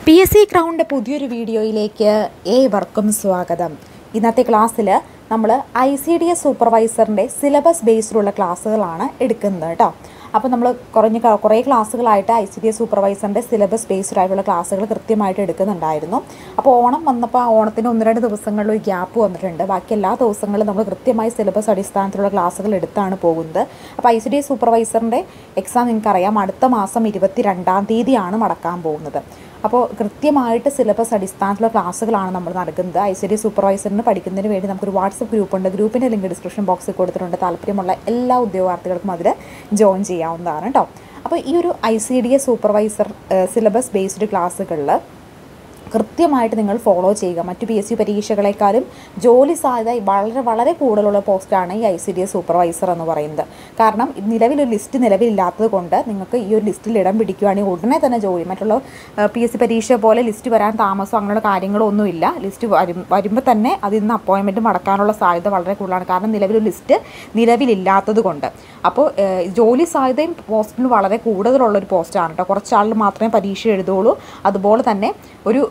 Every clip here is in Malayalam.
PSC ക്രൗണിൻ്റെ പുതിയൊരു വീഡിയോയിലേക്ക് ഏവർക്കും സ്വാഗതം. ഇന്നത്തെ ക്ലാസ്സിൽ നമ്മൾ ICDS സൂപ്പർവൈസറിൻ്റെ സിലബസ് ബേസ്ഡുള്ള ക്ലാസ്സുകളാണ് എടുക്കുന്നത് കേട്ടോ. അപ്പോൾ നമ്മൾ കുറേ ക്ലാസ്സുകളായിട്ട് ICDS സൂപ്പർവൈസറിൻ്റെ സിലബസ് ബേസ്ഡ് ആയിട്ടുള്ള ക്ലാസ്സുകൾ കൃത്യമായിട്ട് എടുക്കുന്നുണ്ടായിരുന്നു. അപ്പോൾ ഓണം വന്നപ്പോൾ ഓണത്തിന് 1-2 ദിവസങ്ങളിൽ ഒരു ഗ്യാപ്പ് വന്നിട്ടുണ്ട്. ബാക്കി എല്ലാ ദിവസങ്ങളും നമ്മൾ കൃത്യമായി സിലബസ് അടിസ്ഥാനത്തിലുള്ള ക്ലാസ്സുകൾ എടുത്താണ് പോകുന്നത്. അപ്പോൾ ICDS സൂപ്പർവൈസറിൻ്റെ എക്സാം നിങ്ങൾക്കറിയാം, അടുത്ത മാസം 22-ാം തീയതിയാണ് നടക്കാൻ പോകുന്നത്. അപ്പോൾ കൃത്യമായിട്ട് സിലബസ് അടിസ്ഥാനത്തിലുള്ള ക്ലാസ്സുകളാണ് നമ്മൾ നടക്കുന്നത്. ICDS സൂപ്പർവൈസറിന് പഠിക്കുന്നതിന് വേണ്ടി നമുക്കൊരു വാട്സപ്പ് ഗ്രൂപ്പുണ്ട്. ഗ്രൂപ്പിൻ്റെ ലിങ്ക് ഡിസ്ക്രിപ്ഷൻ ബോക്സിൽ കൊടുത്തിട്ടുണ്ട്. താല്പര്യമുള്ള എല്ലാ ഉദ്യോഗാർത്ഥികൾക്കും അതിൽ ജോയിൻ ചെയ്യാവുന്നതാണ് കേട്ടോ. അപ്പോൾ ഈ ഒരു ICDS സൂപ്പർവൈസർ സിലബസ് ബേസ്ഡ് ക്ലാസ്സുകളിൽ കൃത്യമായിട്ട് നിങ്ങൾ ഫോളോ ചെയ്യുക. മറ്റു PSC പരീക്ഷകളെക്കാളും ജോലി സാധ്യത വളരെ കൂടുതലുള്ള പോസ്റ്റാണ് ഈ ICDS സൂപ്പർവൈസർ എന്ന് പറയുന്നത്. കാരണം നിലവിലൊരു ലിസ്റ്റ് നിലവിലില്ലാത്തത് കൊണ്ട് നിങ്ങൾക്ക് ഈ ഒരു ലിസ്റ്റിൽ ഇടം പിടിക്കുകയാണെങ്കിൽ ഉടനെ തന്നെ ജോലി, മറ്റുള്ള PSC പരീക്ഷ പോലെ ലിസ്റ്റ് വരാൻ താമസം അങ്ങനെയുള്ള കാര്യങ്ങളൊന്നുമില്ല. ലിസ്റ്റ് വരുമ്പോൾ തന്നെ അതിൽ നിന്ന് അപ്പോയിൻമെൻറ്റ് മടക്കാനുള്ള സാധ്യത വളരെ കൂടുതലാണ്. കാരണം നിലവിലൊരു ലിസ്റ്റ് നിലവിലില്ലാത്തത് കൊണ്ട്. അപ്പോൾ ജോലി സാധ്യതയും പോസ്റ്റിന് വളരെ കൂടുതലുള്ളൊരു പോസ്റ്റാണ് കേട്ടോ. കുറച്ചാൾ മാത്രമേ പരീക്ഷ എഴുതുള്ളൂ. അതുപോലെ തന്നെ ഒരു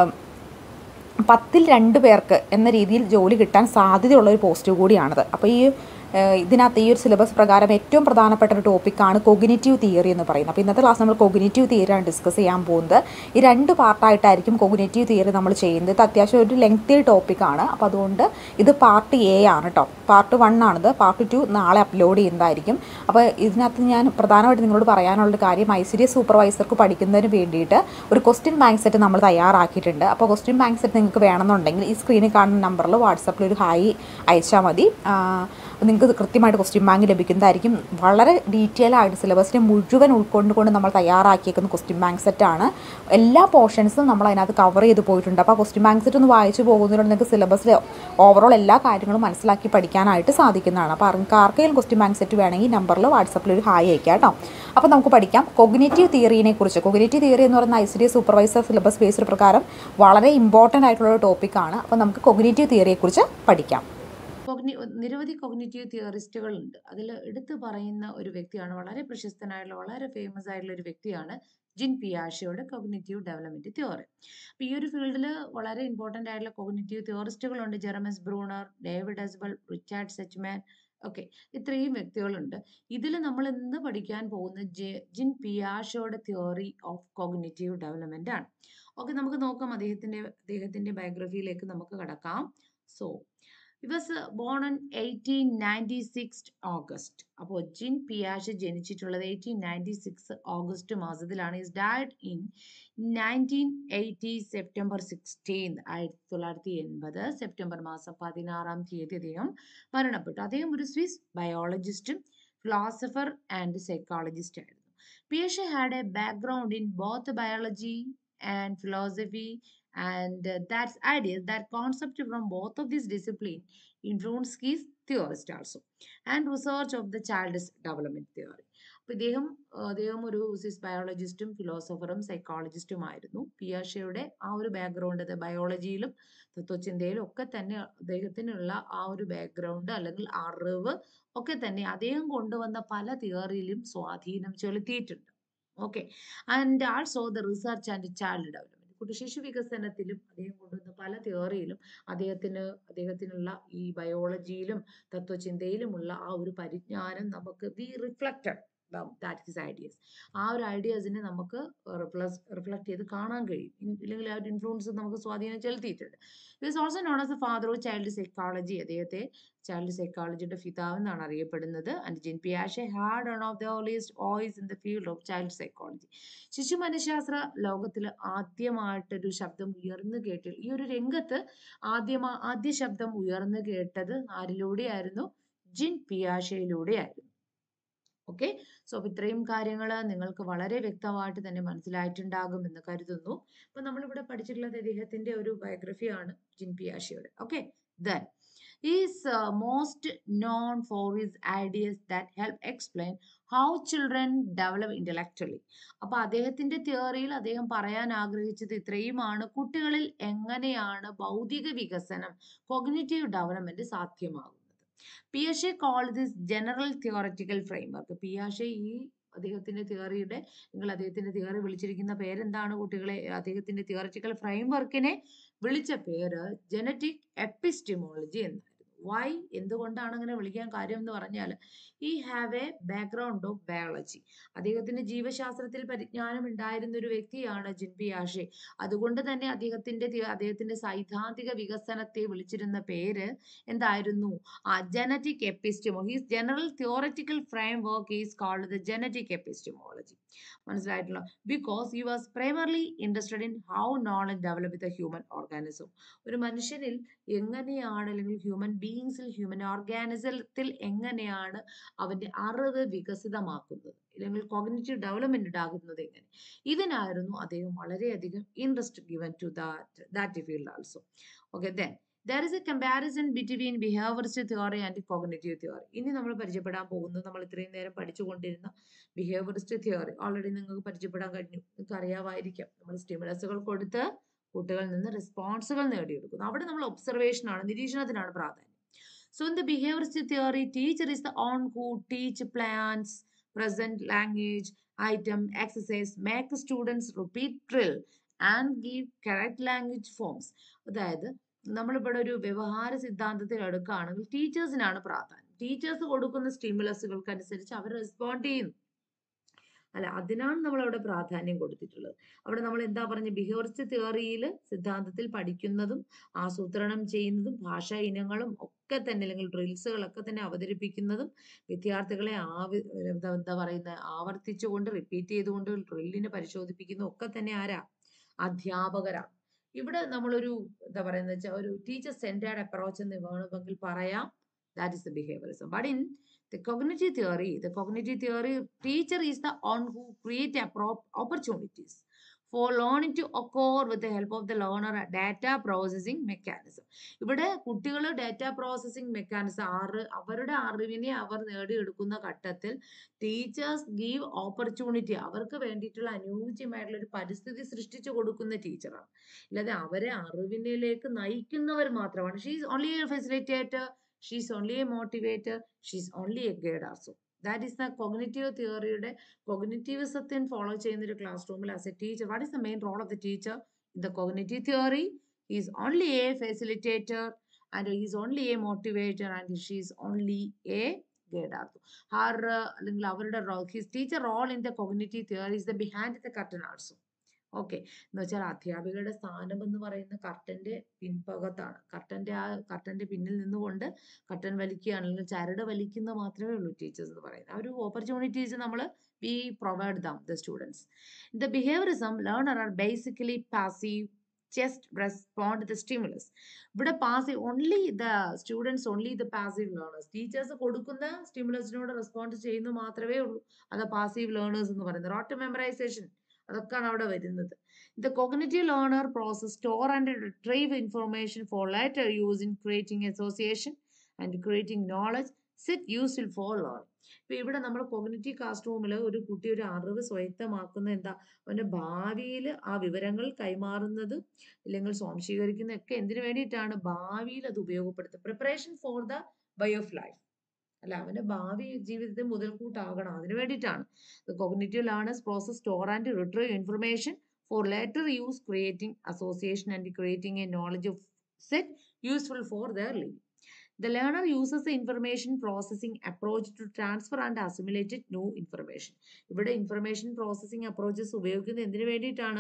10-ൽ 2 പേർക്ക് എന്ന രീതിയിൽ ജോലി കിട്ടാൻ സാധ്യതയുള്ളൊരു പോസ്റ്റ് കൂടിയാണത്. അപ്പോൾ ഇതിനകത്ത് ഈ ഒരു സിലബസ് പ്രകാരം ഏറ്റവും പ്രധാനപ്പെട്ട ഒരു ടോപ്പിക്കാണ് കോഗ്നിറ്റീവ് തിയറി എന്ന് പറയുന്നത്. അപ്പോൾ ഇന്നത്തെ ക്ലാസ് നമ്മൾ കോഗ്നിറ്റീവ് തിയറിയാണ് ഡിസ്കസ് ചെയ്യാൻ പോകുന്നത്. ഈ 2 പാർട്ടായിട്ടായിരിക്കും കോഗ്നിറ്റീവ് തിയറി നമ്മൾ ചെയ്യുന്നത്. ഇത് അത്യാവശ്യം ഒരു ലെങ്തി ടോപ്പിക്കാണ്. അപ്പോൾ അതുകൊണ്ട് ഇത് പാർട്ട് A ആണ് കേട്ടോ. പാർട്ട് 1 ആണിത്. പാർട്ട് 2 നാളെ അപ്ലോഡ് ചെയ്യുന്നതായിരിക്കും. അപ്പോൾ ഇതിനകത്ത് ഞാൻ പ്രധാനമായിട്ട് നിങ്ങളോട് പറയാനുള്ള കാര്യം, ICDS സൂപ്പർവൈസർക്ക് പഠിക്കുന്നതിന് വേണ്ടിയിട്ട് ഒരു ക്വസ്റ്റ്യൻ ബാങ്ക് സെറ്റ് നമ്മൾ തയ്യാറാക്കിയിട്ടുണ്ട്. അപ്പോൾ ക്വസ്റ്റ്യൻ ബാങ്ക് സെറ്റ് നിങ്ങൾക്ക് വേണമെന്നുണ്ടെങ്കിൽ ഈ സ്ക്രീനിൽ കാണുന്ന നമ്പറിൽ വാട്സപ്പിൽ ഒരു ഹായ് അയച്ചാൽ മതി. നിങ്ങൾക്ക് കൃത്യമായിട്ട് ക്വസ്റ്റ്യൻ ബാങ്ക് ലഭിക്കുന്നതായിരിക്കും. വളരെ ഡീറ്റെയിൽ ആയിട്ട് സിലബസിനെ മുഴുവൻ ഉൾക്കൊണ്ടുകൊണ്ട് നമ്മൾ തയ്യാറാക്കിയേക്കുന്ന ക്വസ്റ്റ്യൻ ബാങ്ക് സെറ്റാണ്. എല്ലാ പോർഷൻസും നമ്മൾ അതിനകത്ത് കവർ ചെയ്ത് പോയിട്ടുണ്ട്. അപ്പോൾ ക്വസ്റ്റ്യൻ ബാങ്ക് സെറ്റ് ഒന്ന് വായിച്ച് പോകുന്നതിലൂടെ നിങ്ങൾക്ക് സിലബസിലെ ഓവറോൾ എല്ലാ കാര്യങ്ങളും മനസ്സിലാക്കി പഠിക്കാനായിട്ട് സാധിക്കുന്നതാണ്. അപ്പോൾ ആർക്കെങ്കിലും ക്വസ്റ്റ്യൻ ബാങ്ക് സെറ്റ് വേണമെങ്കിൽ നമ്പറിൽ വാട്സപ്പിൽ ഒരു ഹായ് അയക്കാം കേട്ടോ. അപ്പോൾ നമുക്ക് പഠിക്കാം കോഗ്നിറ്റീവ് തിയറിനെ കുറിച്ച്. കോഗ്നിറ്റീവ് തിയറി എന്ന് പറയുന്ന ICDS സൂപ്പർവൈസർ സിലബസ് ബേസ്ഡ് പ്രകാരം വളരെ ഇമ്പോർട്ടൻ്റ് ആയിട്ടുള്ള ഒരു ടോപ്പിക്കാണ്. അപ്പോൾ നമുക്ക് കോഗ്നിറ്റീവ് തിയറിയെക്കുറിച്ച് പഠിക്കാം. നിരവധി കോഗ്നിറ്റീവ് തിയറിസ്റ്റുകളുണ്ട്. അതിൽ എടുത്തു പറയുന്ന ഒരു വ്യക്തിയാണ്, വളരെ പ്രശസ്തനായിട്ടുള്ള വളരെ ഫേമസ് ആയിട്ടുള്ള ഒരു വ്യക്തിയാണ് ജിൻ പിയാഷെയുടെ കോഗ്നിറ്റീവ് ഡെവലപ്മെന്റ് തിയറി. അപ്പൊ ഈ ഒരു ഫീൽഡിൽ വളരെ ഇമ്പോർട്ടന്റ് ആയിട്ടുള്ള കോഗ്നിറ്റീവ് തിയറിസ്റ്റുകളുണ്ട്. Jerome Bruner, David Ausubel, Richard Suchman, okay, ഇത്രയും വ്യക്തികളുണ്ട്. ഇതിൽ നമ്മൾ ഇന്ന് പഠിക്കാൻ പോകുന്ന ജിൻ പിയാഷെയുടെ തിയറി ഓഫ് കോഗ്നിറ്റീവ് ഡെവലപ്മെന്റ് ആണ്. ഓക്കെ, നമുക്ക് നോക്കാം അദ്ദേഹത്തിന്റെ ബയോഗ്രഫിയിലേക്ക് നമുക്ക് കടക്കാം. So he was born on 1896 August. അപ്പോൾ ജിൻ പിയാഷെ ജനിച്ചിട്ടുള്ളത് 1896 ഓഗസ്റ്റ് മാസത്തിലാണ്. He died in 1980 September 16. 1980 September മാസം 16-ാം തീയതി അദ്ദേഹം മരണപ്പെട്ടു. അദ്ദേഹം ഒരു സ്വിസ് ബയോളജിസ്റ്റും ഫിലോസഫർ ആൻഡ് സൈക്കോളജിസ്റ്റ് ആയിരുന്നു. പിയാഷെ had a background in both biology and philosophy, and that's ideas that concept from both of these discipline influenced his theorist also and research of the child's development theory. അപ്പോൾ അദ്ദേഹം ഒരു സ്വിസ് ബയോളജിസ്റ്റും ഫിലോസഫറും സൈക്കോളജിസ്റ്റും ആയിരുന്നു. പിയാഷെയുടെ ആ ഒരു ബാക്ക്ഗ്രൗണ്ട് ബയോളജിയിലും തത്വചിന്തയിലും ഒക്കെ തന്നെ അദ്ദേഹത്തിനുള്ള ആ ഒരു ബാക്ക്ഗ്രൗണ്ട് അല്ലെങ്കിൽ അറിവ് ഒക്കെ തന്നെ അദ്ദേഹം കൊണ്ടുവന്ന പല തിയറിയിലും സ്വാധീനം ചെലുത്തിയിട്ടുണ്ട്. Okay, and also the research and child development, കുട്ടിശിശു വികസനത്തിലും അദ്ദേഹം കൊണ്ടുവന്ന പല തിയറിയിലും അദ്ദേഹത്തിനുള്ള ഈ ബയോളജിയിലും തത്വചിന്തയിലുമുള്ള ആ ഒരു പരിജ്ഞാനം നമുക്ക് റിഫ്ലക്റ്റഡ് that his ideas, ആ ഒരു ഐഡിയാസിനെ നമുക്ക് റിഫ്ലക്ട് ചെയ്ത് കാണാൻ കഴിയും. ഇല്ലെങ്കിൽ ആ ഒരു ഇൻഫ്ലുവൻസ് നമുക്ക് സ്വാധീനം ചെലുത്തിയിട്ടുണ്ട്. He is also known as the father of child psychology. അദ്ദേഹത്തെ ചൈൽഡ് സൈക്കോളജിയുടെ പിതാവ് എന്നാണ് അറിയപ്പെടുന്നത്. ആൻഡ് ജിൻ പിയാഷെ had one of the earliest voice in the field of child psychology. ശിശു മനഃശാസ്ത്ര ലോകത്തിൽ ആദ്യമായിട്ടൊരു ശബ്ദം ഉയർന്നു കേട്ട്, ഈ ഒരു രംഗത്ത് ആദ്യ ശബ്ദം ഉയർന്നു കേട്ടത് ആരിലൂടെയായിരുന്നു? ജിൻ പിയാഷെയിലൂടെയായിരുന്നു. ഓക്കെ, സോ ഇത്രയും കാര്യങ്ങൾ നിങ്ങൾക്ക് വളരെ വ്യക്തമായിട്ട് തന്നെ മനസ്സിലായിട്ടുണ്ടാകും എന്ന് കരുതുന്നു. അപ്പൊ നമ്മളിവിടെ പഠിച്ചിട്ടുള്ളത് അദ്ദേഹത്തിന്റെ ഒരു ബയോഗ്രഫിയാണ് ജിൻ പിയാഷെയുടെ. Okay, then is most known for his ideas that help explain how children develop intellectually. അപ്പൊ അദ്ദേഹത്തിന്റെ തിയറിയിൽ അദ്ദേഹം പറയാൻ ആഗ്രഹിച്ചത് ഇത്രയുമാണ്: കുട്ടികളിൽ എങ്ങനെയാണ് ബൗദ്ധിക വികസനം, കോഗ്നിറ്റീവ് ഡെവലപ്മെന്റ് സാധ്യമാകുന്നത്. പിയാഷെ called this general theoretical framework. പിയാഷെ ഈ അദ്ദേഹത്തിന്റെ തിയറിയുടെ നിങ്ങൾ അദ്ദേഹത്തിന്റെ തിയറി വിളിച്ചിരിക്കുന്ന പേരെന്താണ് കുട്ടികളെ? അദ്ദേഹത്തിന്റെ തിയറിറ്റിക്കൽ ഫ്രെയിംവർക്കിനെ വിളിച്ച പേര് ജനറ്റിക് എപ്പിസ്റ്റമോളജി എന്നായിരുന്നു. വൈ, എന്തുകൊണ്ടാണ് അങ്ങനെ വിളിക്കാൻ കാര്യം എന്ന് പറഞ്ഞാൽ ഈ have a background of biology. അദ്ദേഹത്തിന് ജീവശാസ്ത്രത്തിൽ പരിജ്ഞാനം ഉണ്ടായിരുന്ന ഒരു വ്യക്തിയാണ് ജിൻ പിയാഷെ. അതുകൊണ്ട് തന്നെ അദ്ദേഹത്തിന്റെ സൈദ്ധാന്തിക വികസനത്തെ വിളിച്ചിരുന്ന പേര് എന്തായിരുന്നു? Genetic epistemo. His general theoretical framework is called the genetic epistemology. മനസ്സിലായിട്ടുള്ള? Because he was primarily interested in how knowledge develop the human organism. ഒരു മനുഷ്യനിൽ എങ്ങനെയാണ്, അല്ലെങ്കിൽ ഹ്യൂമൻ ബീയിങ്സിൽ, ഹ്യൂമൻ ഓർഗാനിസത്തിൽ എങ്ങനെയാണ് അവന്റെ അറിവ് വികസിതമാക്കുന്നത്, അല്ലെങ്കിൽ കോഗ്നിറ്റീവ് ഡെവലപ്മെന്റ് ഉണ്ടാകുന്നത് എങ്ങനെ. ഇതിനായിരുന്നു അദ്ദേഹം വളരെയധികം interest given to that field also. Okay, then there is a comparison between behavioristic theory and cognitive theory. ഇനി നമ്മൾ പരിചയപ്പെടാൻ പോകുന്നത് നമ്മൾ ഇത്രയും നേരം പഠിച്ചുകൊണ്ടിരുന്ന behavioristic theory ഓൾറെഡി നിങ്ങൾക്ക് പരിചയപ്പെടാൻ കഴിഞ്ഞു. നിങ്ങൾക്ക് അറിയാമായിരിക്കാം. നമ്മൾ സ്റ്റിമുലസുകൾ കൊടുത്ത് കുട്ടികളിൽ നിന്ന് റെസ്പോൺസുകൾ നേടിയെടുക്കുന്നു. അവിടെ നമ്മൾ ഒബ്സർവേഷൻ ആണ്, നിരീക്ഷണത്തിനാണ് പ്രാധാന്യം. So in the behavioristic theory, teacher is the one who teach plans, present language, item, exercise, make students repeat drill and give correct language forms. അതായത് നമ്മളിവിടെ ഒരു വ്യവഹാര സിദ്ധാന്തത്തിൽ എടുക്കുകയാണെങ്കിൽ ടീച്ചേഴ്സിനാണ് പ്രാധാന്യം. ടീച്ചേഴ്സ് കൊടുക്കുന്ന സ്റ്റിമുലസുകൾക്ക് അനുസരിച്ച് അവർ റെസ്പോണ്ട് ചെയ്യുന്നു. അല്ല, അതിനാണ് നമ്മൾ അവിടെ പ്രാധാന്യം കൊടുത്തിട്ടുള്ളത്. അവിടെ നമ്മൾ എന്താ പറഞ്ഞ, ബിഹേവിയറിസ്റ്റ് തിയറിയിൽ സിദ്ധാന്തത്തിൽ പഠിക്കുന്നതും ആസൂത്രണം ചെയ്യുന്നതും ഭാഷാ ഇനങ്ങളും ഒക്കെ തന്നെ, അല്ലെങ്കിൽ ഡ്രിൽസുകളൊക്കെ തന്നെ അവതരിപ്പിക്കുന്നതും വിദ്യാർത്ഥികളെ എന്താ പറയുന്നത്, ആവർത്തിച്ചുകൊണ്ട് റിപ്പീറ്റ് ചെയ്തുകൊണ്ട് ഡ്രില്ലിനെ പരിശോധിപ്പിക്കുന്നതും ഒക്കെ തന്നെ ആരാ? അധ്യാപകരാണ്. ഇവിടെ നമ്മളൊരു എന്താ പറയുന്നത് വെച്ചാൽ ഒരു ടീച്ചർ സെന്റേർഡ് അപ്രോച്ച് എന്ന് വേണമെങ്കിൽ പറയാം. That is the behaviorism. But in the cognitive theory, teacher is the one who create opportunities for learning to occur with the help of the learner data processing mechanism. ഇവിടെ കുട്ടികൾ ഡാറ്റ പ്രോസസ്സിംഗ് മെക്കാനിസം, അവരുടെ അറിവിനെ അവർ നേടിയെടുക്കുന്ന ഘട്ടത്തിൽ ടീച്ചേഴ്സ് ഗീവ് ഓപ്പർച്യൂണിറ്റി, അവർക്ക് വേണ്ടിയിട്ടുള്ള അനുയോജ്യമായിട്ടുള്ള ഒരു പരിസ്ഥിതി സൃഷ്ടിച്ചു കൊടുക്കുന്ന ടീച്ചറാണ്. അല്ലാതെ അവരെ അറിവിനിലേക്ക് നയിക്കുന്നവർ മാത്രമാണ്. She is only a facilitator, she is only a motivator, she is only a guide also. That is the cognitive theory. Cognitivism follow ചെയ്യുന്ന ഒരു ക്ലാസ് റൂമിൽ as a teacher, what is the main role of the teacher in the cognitive theory? He is only a facilitator and he is only a motivator and she is only a guide also. Her അല്ലെങ്കിൽ അവരുടെ role, his teacher role in the cognitive theory is the behind the curtain also. Okay, എന്ന് വെച്ചാൽ അധ്യാപികയുടെ സ്ഥാനം എന്ന് പറയുന്ന കർട്ടന്റെ പിൻഭാഗത്താണ്. കർട്ടന്റെ പിന്നിൽ നിന്നുകൊണ്ട് കർട്ടൻ വലിക്കുകയാണ്, അല്ലെങ്കിൽ ചരട് വലിക്കുന്ന മാത്രമേ ഉള്ളൂ ടീച്ചേഴ്സ് എന്ന് പറയുന്നത്. ആ ഒരു ഓപ്പർച്യൂണിറ്റീസ് നമ്മൾ we provide them the students. The behaviourism learner are basically passive, just respond to the stimulus. ഇവിടെ passive, only the students, only the passive learners. Teachers കൊടുക്കുന്ന സ്റ്റിമുലസിനോട് റെസ്പോണ്ട് ചെയ്യുന്നു മാത്രമേ ഉള്ളൂ. അത് പാസീവ് ലേണേഴ്സ് എന്ന് പറയുന്നത്. റോട്ട് മെമ്മറൈസേഷൻ അതൊക്കെയാണ് അവിടെ വരുന്നത്. The cognitive learner process, store and retrieve information for later use in creating association and creating knowledge set useful for learning. ഇപ്പൊ ഇവിടെ നമ്മൾ കോഗ്നിറ്റീവ് ക്ലാസ് റൂമിൽ ഒരു കുട്ടി ഒരു അറിവ് സ്വയത്തമാക്കുന്ന എന്താ, അവന്റെ ഭാവിയിൽ ആ വിവരങ്ങൾ കൈമാറുന്നത് അല്ലെങ്കിൽ സ്വാംശീകരിക്കുന്ന ഒക്കെ എന്തിനു വേണ്ടിയിട്ടാണ്? ഭാവിയിൽ അത് ഉപയോഗപ്പെടുത്തുക. Preparation for the way of life, അല്ല അവന്റെ ഭാവി ജീവിതത്തെ മുതൽക്കൂട്ടാകണം, അതിനു വേണ്ടിയിട്ടാണ്. Cognitive learners process store and retrieve information for later use, creating association and creating a knowledge of set useful for their living. The learner uses the information processing approach to transfer and assimilate new information. ഇവിടെ ഇൻഫർമേഷൻ പ്രോസസ്സിംഗ് അപ്രോച്ചസ് ഉപയോഗിക്കുന്നത് എന്തിനു വേണ്ടിയിട്ടാണ്?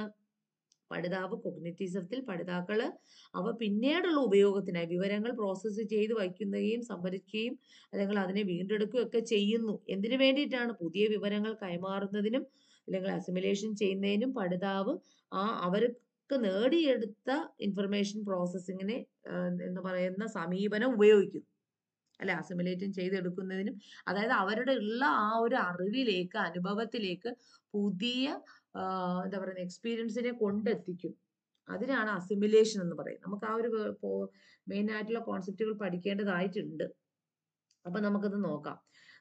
പഠിതാവ് കോഗ്നിറ്റീസത്തിൽ പഠിതാക്കള് അവ പിന്നീടുള്ള ഉപയോഗത്തിനായി വിവരങ്ങൾ പ്രോസസ്സ് ചെയ്ത് വയ്ക്കുകയും സംഭരിക്കുകയും അല്ലെങ്കിൽ അതിനെ വീണ്ടെടുക്കുകയും ഒക്കെ ചെയ്യുന്നു. എന്തിനു വേണ്ടിയിട്ടാണ്? പുതിയ വിവരങ്ങൾ കൈമാറുന്നതിനും അല്ലെങ്കിൽ അസിമിലേഷൻ ചെയ്യുന്നതിനും പഠിതാവ് അവർക്ക് നേടിയെടുത്ത ഇൻഫർമേഷൻ പ്രോസസ്സിങ്ങിനെ എന്ന് പറയുന്ന സമീപനം ഉപയോഗിക്കുന്നു. അല്ലെ, അസിമിലേറ്റും ചെയ്തെടുക്കുന്നതിനും, അതായത് അവരുടെ ഉള്ള ആ ഒരു അറിവിലേക്ക്, അനുഭവത്തിലേക്ക് പുതിയ എന്താ പറയുക എക്സ്പീരിയൻസിനെ കൊണ്ടെത്തിക്കും. അതിനാണ് അസിമിലേഷൻ എന്ന് പറയുന്നത്. നമുക്ക് ആ ഒരു മെയിൻ ആയിട്ടുള്ള കോൺസെപ്റ്റുകൾ പഠിക്കേണ്ടതായിട്ടുണ്ട്. അപ്പൊ നമുക്കത് നോക്കാം.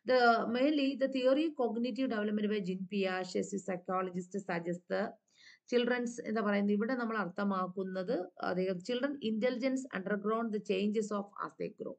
Mainly the theory of cognitive development by Jean Piaget, a psychologist, suggests the children's എന്താ പറയുന്നത്, ഇവിടെ നമ്മൾ അർത്ഥമാക്കുന്നത് children intelligence underground the changes of as they grow.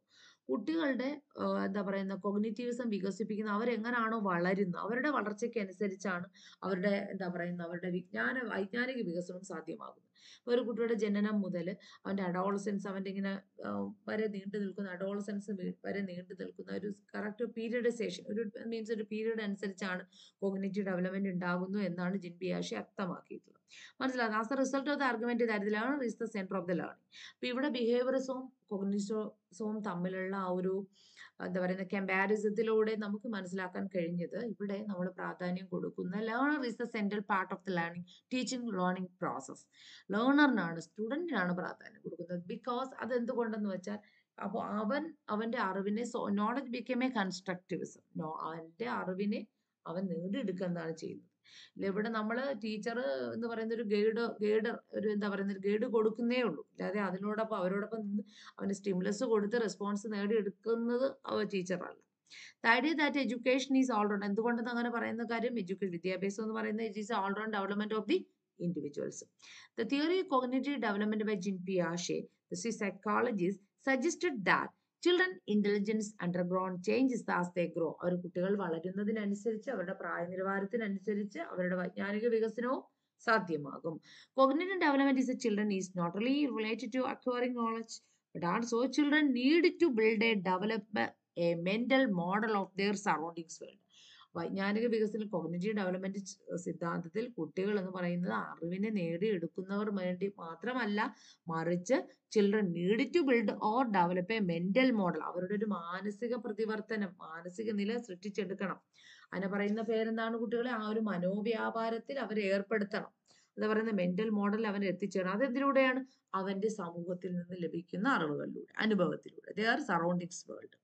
കുട്ടികളുടെ എന്താ പറയുന്ന കൊഗ്നിറ്റീവിസം വികസിപ്പിക്കുന്ന അവരെങ്ങനാണോ വളരുന്നത് അവരുടെ വളർച്ചയ്ക്ക് അനുസരിച്ചാണ് അവരുടെ എന്താ പറയുന്ന അവരുടെ വൈജ്ഞാനിക വികസനവും സാധ്യമാകുന്നത്. ഇപ്പൊ ഒരു കുട്ടിയുടെ ജനനം മുതൽ അവന്റെ അഡോളസൻസ് അവന്റെ ഇങ്ങനെ വരെ നീണ്ടു നിൽക്കുന്ന അഡോളസൻസ് വരെ നീണ്ടു നിൽക്കുന്ന ഒരു കറക്റ്റ് പീരിയഡൈസേഷൻ ഒരു മീൻസ് ഒരു പീരീഡ് അനുസരിച്ചാണ് കോഗ്നിറ്റീവ് ഡെവലപ്മെന്റ് ഉണ്ടാകുന്നു എന്നാണ് ജിൻ പിയാഷെ വ്യക്തമാക്കിയിട്ടുള്ളത്. മനസ്സിലാകും. As a result of the argument കാര്യത്തിലാണ് is the centre of the learning. അപ്പൊ ഇവിടെ ബിഹേവിയറിസവും കൊഗ്നിറ്റീവ്സും തമ്മിലുള്ള ആ ഒരു എന്താ പറയുന്ന കമ്പാരിസത്തിലൂടെ നമുക്ക് മനസ്സിലാക്കാൻ കഴിഞ്ഞത് ഇവിടെ നമ്മൾ പ്രാധാന്യം കൊടുക്കുന്ന learner is the central part of the learning teaching learning process. ലേണറിനാണ് സ്റ്റുഡന്റിനാണ് പ്രാധാന്യം കൊടുക്കുന്നത്. ബിക്കോസ് അത് എന്തുകൊണ്ടെന്ന് വെച്ചാൽ അപ്പോൾ അവന്റെ അറിവിനെ നോളജ് ബിക്കം എ കൺസ്ട്രക്റ്റിവിസം. അവന്റെ അറിവിനെ അവൻ നേടിയെടുക്കുന്നതാണ് ചെയ്യുന്നത്. ഇവിടെ നമ്മൾ ടീച്ചർ എന്ന് പറയുന്ന ഒരു ഗൈഡ് ഒരു എന്താ പറയുന്ന ഒരു ഗൈഡ് കൊടുക്കുന്നേ ഉള്ളൂ. അല്ലാതെ അതിനോടൊപ്പം അവരോടൊപ്പം നിന്ന് അവന് സ്റ്റിമുലസ് കൊടുത്ത് റെസ്പോൺസ് നേടിയെടുക്കുന്നത് ടീച്ചറല്ല. The idea that education is all round. എന്തുകൊണ്ടെന്ന് അങ്ങനെ പറയുന്ന കാര്യം വിദ്യാഭ്യാസം എന്ന് പറയുന്നത് it is all round development of the individuals. The theory of cognitive development by Jean Piaget, the psychologist, suggested that children intelligence undergone changes as they grow. അവർ കുട്ടികൾ വളരുന്നതിനനുസരിച്ച് അവരുടെ പ്രായനിലവാരത്തിനനുസരിച്ച് അവരുടെ വൈജ്ഞാനിക വികസനവും സാധ്യമാകും. Cognitive development is a children is not only related to acquiring knowledge, but also children need to build a develop a mental model of their surroundings world. വൈജ്ഞാനിക വികസനം കോഗ്നിറ്റീവ് ഡെവലപ്മെന്റ് സിദ്ധാന്തത്തിൽ കുട്ടികൾ എന്ന് പറയുന്നത് അറിവിനെ നേടിയെടുക്കുന്നവർ വേണ്ടി മാത്രമല്ല, മറിച്ച് children need to build or develop a mental model. അവരുടെ ഒരു മാനസിക പ്രതിവർത്തനം, മാനസിക നില സൃഷ്ടിച്ചെടുക്കണം. അതിനെ പറയുന്ന പേരെന്താണ് കുട്ടികളെ? ആ ഒരു മനോവ്യാപാരത്തിൽ അവരെ ഏർപ്പെടുത്തണം. എന്താ പറയുന്ന മെന്റൽ മോഡൽ അവൻ എത്തിച്ചേരണം. അതെന്തിലൂടെയാണ്? അവന്റെ സമൂഹത്തിൽ നിന്ന് ലഭിക്കുന്ന അറിവുകളിലൂടെ, അനുഭവത്തിലൂടെ. Their surroundings world.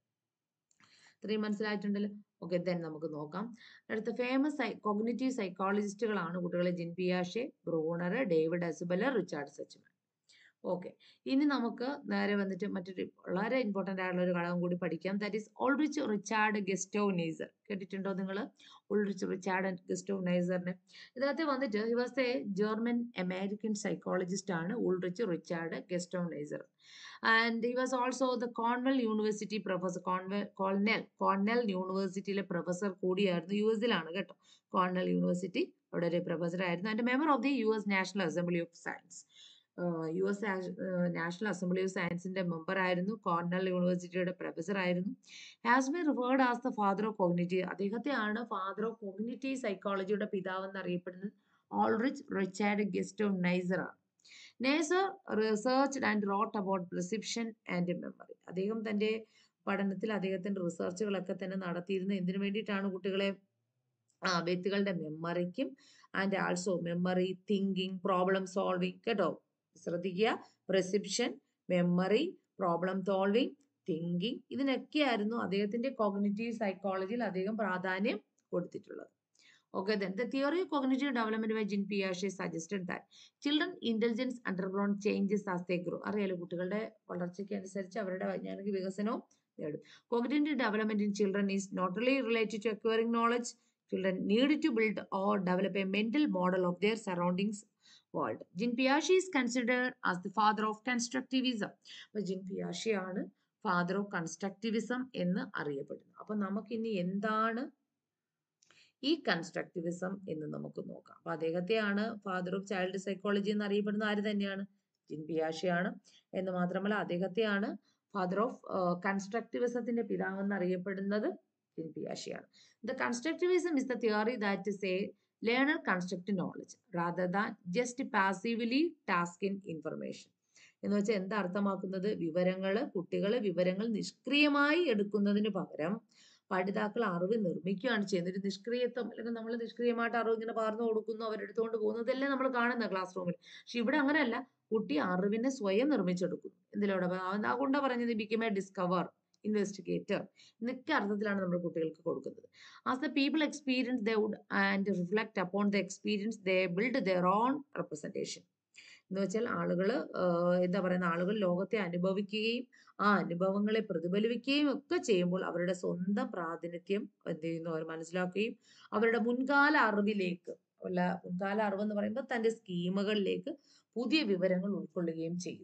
ഇത്രയും മനസ്സിലായിട്ടുണ്ടല്ലോ. ഓക്കെ, ദെൻ നമുക്ക് നോക്കാം. അടുത്ത ഫേമസ് കോഗ്നിറ്റീവ് സൈക്കോളജിസ്റ്റുകളാണ് കുട്ടികളെ ജിൻ പിയാഷെ, Bruner, David Ausubel, Richard Suchman. Okay, ഇനി നമുക്ക് നേരെ വന്നിട്ട് മറ്റൊരു വളരെ ഇമ്പോർട്ടൻ്റ് ആയിട്ടുള്ള ഒരു ഘടകം കൂടി പഠിക്കാം. That is Ulric Richard Gustav Neisser. കേട്ടിട്ടുണ്ടോ നിങ്ങൾ? ഉൾറിച്ച് റിച്ചാർഡ് ഗസ്റ്റോവ് നെയ്സറിനെ. ഇതിനകത്ത് വന്നിട്ട് he was a German American psychologist ആണ് Ulric Richard Gustav Neisser. And he was also the Cornell University professor. Cornell യൂണിവേഴ്സിറ്റിയിലെ പ്രൊഫസർ കൂടിയായിരുന്നു. US-ലാണ് കേട്ടോ. കോർണൽ യൂണിവേഴ്സിറ്റി അവിടെ ഒരു പ്രൊഫസർ ആയിരുന്നു. And member of the US National Assembly of Science. US National Assembly of സയൻസിന്റെ മെമ്പർ ആയിരുന്നു. കോർണൽ യൂണിവേഴ്സിറ്റിയുടെ പ്രൊഫസർ ആയിരുന്നു. Has been referred as the father of cognitive. അദ്ദേഹത്തെയാണ് ഫാദർ ഓഫ് കോഗ്നിറ്റീവ് സൈക്കോളജിയുടെ പിതാവ് എന്ന് അറിയപ്പെടുന്നത്. ഓൾറിച്ച് റിച്ചാർഡ് ഗസ്റ്റോവ് നെയ്സർ ആണ്. Neisser researched and wrote about perception and memory. അദ്ദേഹം തന്റെ പഠനത്തിൽ അദ്ദേഹത്തിന്റെ റിസർച്ചുകളൊക്കെ തന്നെ നടത്തിയിരുന്നത് എന്തിനു വേണ്ടിയിട്ടാണ്? കുട്ടികളെ വ്യക്തികളുടെ മെമ്മറിക്കും and also memory, thinking, problem solving. കേട്ടോ, ശ്രദ്ധിക്കുക. Perception, memory, problem solving, thinking, ഇതിനൊക്കെയായിരുന്നു അദ്ദേഹത്തിന്റെ കോഗ്നിറ്റീവ് സൈക്കോളജിയിൽ അദ്ദേഹം പ്രാധാന്യം കൊടുത്തിട്ടുള്ളത്. Okay, then the theory of cognitive development by Jean Piaget suggested that children intelligence undergone changes as they grow. അറിയാലോ, കുട്ടികളുടെ വളർച്ചയ്ക്ക് അനുസരിച്ച് അവരുടെ വൈജ്ഞാനിക വികസനവും നേടും. Cognitive development in children is not only related to acquiring knowledge. Children need to build or develop a mental model of their surroundings world. Jean Piaget is considered as the father of constructivism. അപ്പോൾ Jean Piaget ആണ് father of constructivism എന്ന് അറിയപ്പെടുന്നത്. അപ്പോൾ നമുക്കിനി എന്താണ് ഈ കൺസ്ട്രക്റ്റിവിസം എന്ന് നമുക്ക് നോക്കാം. അപ്പൊ അദ്ദേഹത്തെയാണ് ഫാദർ ഓഫ് ചൈൽഡ് സൈക്കോളജി എന്ന് അറിയപ്പെടുന്ന ആര് തന്നെയാണ്? ജിൻ പിയാഷെ ആണ്. എന്ന് മാത്രമല്ല അദ്ദേഹത്തെയാണ് ഫാദർ ഓഫ് കൺസ്ട്രക്റ്റിവിസത്തിന്റെ പിതാവ് എന്ന് അറിയപ്പെടുന്നത് ജിൻ പിയാഷെ ആണ്. The constructivism is the theory that say learner construct knowledge rather than just passively task in information. എന്ന് വെച്ചാൽ എന്താ അർത്ഥമാക്കുന്നത്? കുട്ടികള് വിവരങ്ങൾ നിഷ്ക്രിയമായി എടുക്കുന്നതിന് പകരം പഠിതാക്കൾ അറിവ് നിർമ്മിക്കുകയാണ് ചെയ്യുന്നത്. ഒരു നിഷ്ക്രിയത്വം, അല്ലെങ്കിൽ നമ്മൾ നിഷ്ക്രിയമായിട്ട് അറിവ് ഇങ്ങനെ പകർന്നു കൊടുക്കുന്നു, അവരെടുത്തുകൊണ്ട് പോകുന്നതല്ലേ നമ്മൾ കാണുന്ന ക്ലാസ് റൂമിൽ. പക്ഷെ ഇവിടെ അങ്ങനെയല്ല, കുട്ടി അറിവിനെ സ്വയം നിർമ്മിച്ചെടുക്കുന്നു. എന്തിലൂടെ? അതുകൊണ്ടാണ് പറഞ്ഞത് ബിക്കം എ ഡിസ്കവർ, ഇൻവെസ്റ്റിഗേറ്റർ എന്നൊക്കെ അർത്ഥത്തിലാണ് നമ്മൾ കുട്ടികൾക്ക് കൊടുക്കുന്നത്. As the people experience they would and reflect upon the experience they build their own representation. എന്ന് വെച്ചാൽ ആളുകൾ ലോകത്തെ അനുഭവിക്കുകയും ആ അനുഭവങ്ങളെ പ്രതിഫലിപ്പിക്കുകയും ഒക്കെ ചെയ്യുമ്പോൾ അവരുടെ സ്വന്തം പ്രാതിനിധ്യം എന്ത് ചെയ്യുന്നു? അവർ മനസ്സിലാക്കുകയും അവരുടെ മുൻകാല അറിവിലേക്ക്, മുൻകാല അറിവ് എന്ന് പറയുമ്പോൾ തന്റെ സ്കീമുകളിലേക്ക് പുതിയ വിവരങ്ങൾ ഉൾക്കൊള്ളുകയും ചെയ്യും.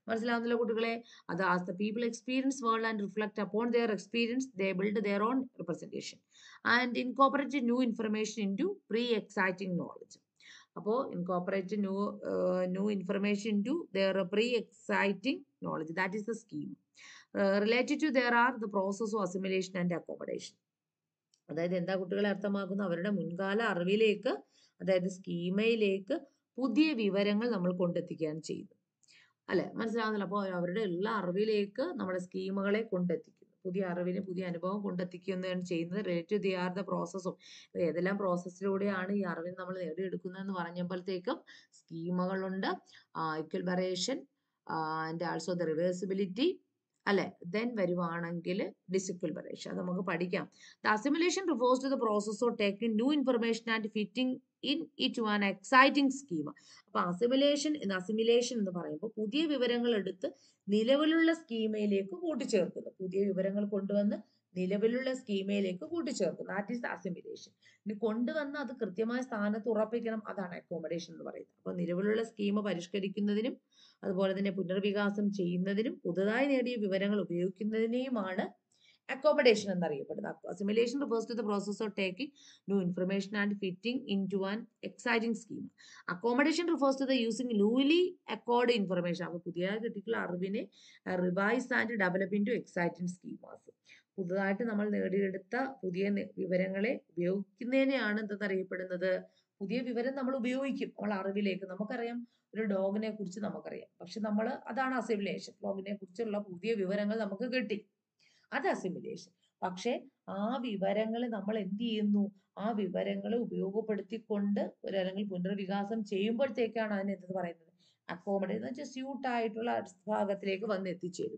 മനസ്സിലാവുന്നില്ല കുട്ടികളെ? അത് as the people experience world and reflect upon their experience they build their own representation and incorporate new information into pre existing knowledge. അപ്പോൾ incorporate new information into their pre existing knowledge, that is the scheme. Related to their are the process of assimilation and accommodation. അതായത് എന്താ കുട്ടികളെ അർത്ഥമാക്കുന്നത്? അവരുടെ മുൻകാല അറിവിലേക്ക്, അതായത് സ്കീമയിലേക്ക് പുതിയ വിവരങ്ങൾ നമ്മൾ കൊണ്ടെത്തിക്കുകയാണ് ചെയ്യുന്നത്. അല്ലെ, മനസ്സിലാവുന്നില്ല? അപ്പോൾ അവരുടെ എല്ലാ അറിവിലേക്ക് നമ്മുടെ സ്കീമുകളെ കൊണ്ടെത്തിക്കുന്നു, പുതിയ അറിവിന് പുതിയ അനുഭവം കൊണ്ടെത്തിക്കുകയാണ് ചെയ്യുന്നത്. റിലേറ്റീവ് ദി ആർ ദ പ്രോസസ്സും, ഏതെല്ലാം പ്രോസസ്സിലൂടെയാണ് ഈ അറിവിന് നമ്മൾ നേടിയെടുക്കുന്നതെന്ന് പറഞ്ഞപ്പോഴത്തേക്കും സ്കീമുകളുണ്ട്, equilibration and also the reversibility, അല്ലെ. ദെൻ വരുവാണെങ്കിൽ ഡിസിക്വൽബറേഷൻ, അത് നമുക്ക് പഠിക്കാം. The assimilation refers to the process of taking new information and fitting in it an existing scheme. അപ്പൊ അസിമുലേഷൻ എന്ന് പറയുമ്പോൾ പുതിയ വിവരങ്ങൾ എടുത്ത് നിലവിലുള്ള സ്കീമയിലേക്ക് കൂട്ടിച്ചേർക്കുന്നു, പുതിയ വിവരങ്ങൾ കൊണ്ടുവന്ന് നിലവിലുള്ള സ്കീമയിലേക്ക് കൂട്ടിച്ചേർക്കുന്നു, ദാറ്റ് ഈസ് അസിമുലേഷൻ. ഇനി കൊണ്ടുവന്ന് അത് കൃത്യമായ സ്ഥാനത്ത് ഉറപ്പിക്കണം, അതാണ് അക്കോമഡേഷൻ എന്ന് പറയുന്നത്. അപ്പൊ നിലവിലുള്ള സ്കീമ പരിഷ്കരിക്കുന്നതിനും അതുപോലെ തന്നെ പുനർവികാസം ചെയ്യുന്നതിനും പുതുതായി നേടിയ വിവരങ്ങൾ ഉപയോഗിക്കുന്നതിനെയുമാണ് accommodation എന്നറിയപ്പെടുന്നത്. Assimilation refers to the process of taking new information and fitting into an exciting scheme. Accommodation refers to the using newly acquired information. അപ്പോൾ പുതിയതായി കിട്ടിയിട്ടുള്ള അറിവിനെ revise and develop into existing schemas. പുതുതായിട്ട് നമ്മൾ നേടിയെടുത്ത പുതിയ വിവരങ്ങളെ ഉപയോഗിക്കുന്നതിനെയാണ് എന്തെന്നറിയപ്പെടുന്നത്? പുതിയ വിവരം നമ്മൾ ഉപയോഗിക്കും നമ്മൾ അറിവിലേക്ക്. നമുക്കറിയാം ഒരു ഡോഗിനെ കുറിച്ച് നമുക്കറിയാം, പക്ഷെ നമ്മൾ അതാണ് അസിമുലേഷൻ. ഡോഗിനെ കുറിച്ചുള്ള പുതിയ വിവരങ്ങൾ നമുക്ക് കിട്ടി, അത് അസിമുലേഷൻ. പക്ഷെ ആ വിവരങ്ങൾ നമ്മൾ എന്ത് ചെയ്യുന്നു? ആ വിവരങ്ങൾ ഉപയോഗപ്പെടുത്തിക്കൊണ്ട് അല്ലെങ്കിൽ പുനർവികാസം ചെയ്യുമ്പോഴത്തേക്കാണ് അതിന് എന്ത് പറയുന്നത്? അക്കോമഡേറ്റ് എന്ന് വെച്ചാൽ സ്യൂട്ട് ആയിട്ടുള്ള ഭാഗത്തിലേക്ക് വന്ന് എത്തിച്ചേരും.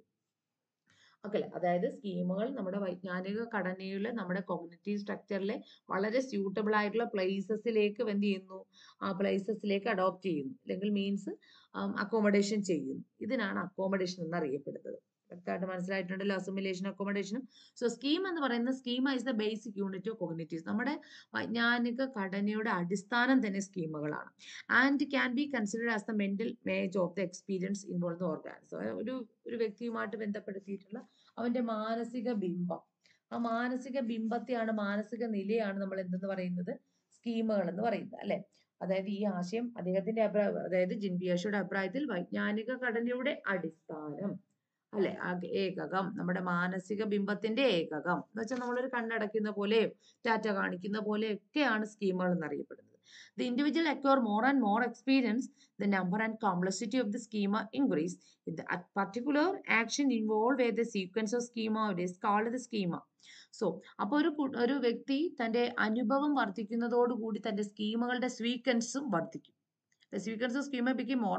ഓക്കെ അല്ലെ? അതായത് സ്കീമുകൾ നമ്മുടെ വൈജ്ഞാനിക ഘടനയിലെ നമ്മുടെ കോഗ്നിറ്റീവ് സ്ട്രക്ചറിലെ വളരെ സ്യൂട്ടബിൾ ആയിട്ടുള്ള പ്ലേസസിലേക്ക് എന്ത് ചെയ്യുന്നു? ആ പ്ലേസസിലേക്ക് അഡോപ്റ്റ് ചെയ്യുന്നു, അല്ലെങ്കിൽ മീൻസ് അക്കോമഡേഷൻ ചെയ്യുന്നു. ഇതിനാണ് അക്കോമഡേഷൻ എന്നറിയപ്പെടുന്നത്. വ്യക്തമായിട്ട് മനസ്സിലായിട്ടുണ്ടല്ലോ അസിമുലേഷൻ അക്കോമഡേഷനും. സോ സ്കീം എന്ന് പറയുന്നത്, schema is the basic unit of cognitives. നമ്മുടെ വൈജ്ഞാനിക ഘടനയുടെ അടിസ്ഥാനം തന്നെ സ്കീമുകളാണ്. And can be considered as the mental image of the experience involve organism. ഒരു വ്യക്തിയുമായിട്ട് ബന്ധപ്പെടുത്തിയിട്ടുള്ള അവന്റെ മാനസിക ബിംബം, ആ മാനസിക ബിംബത്തെയാണ്, മാനസിക നിലയാണ് നമ്മൾ എന്തെന്ന് പറയുന്നത്? സ്കീമുകൾ എന്ന് പറയുന്നത്, അല്ലെ? അതായത് ഈ ആശയം അദ്ദേഹത്തിന്റെ അതായത് ജിൻ പിയാഷെയുടെ അഭിപ്രായത്തിൽ വൈജ്ഞാനിക ഘടനയുടെ അടിസ്ഥാനം, അല്ലെ, ഏകകം, നമ്മുടെ മാനസിക ബിംബത്തിന്റെ ഏകകം എന്ന് വെച്ചാൽ നമ്മളൊരു കണ്ണടയ്ക്കുന്ന പോലെയോ ടാറ്റ കാണിക്കുന്ന പോലെയൊക്കെയാണ് സ്കീമുകൾ എന്നറിയപ്പെടുന്നത്. The individual acquire more and more experience, the number and complexity of the schema increase. In the particular action involved where the sequence of schema is called the schema. So അപ്പോൾ ഒരു വ്യക്തി തന്റെ അനുഭവം വർദ്ധിക്കുന്നതോടുകൂടി തന്റെ സ്കീമുകളുടെ സ്വീക്വൻസും വർദ്ധിക്കും. The sequence of schema became more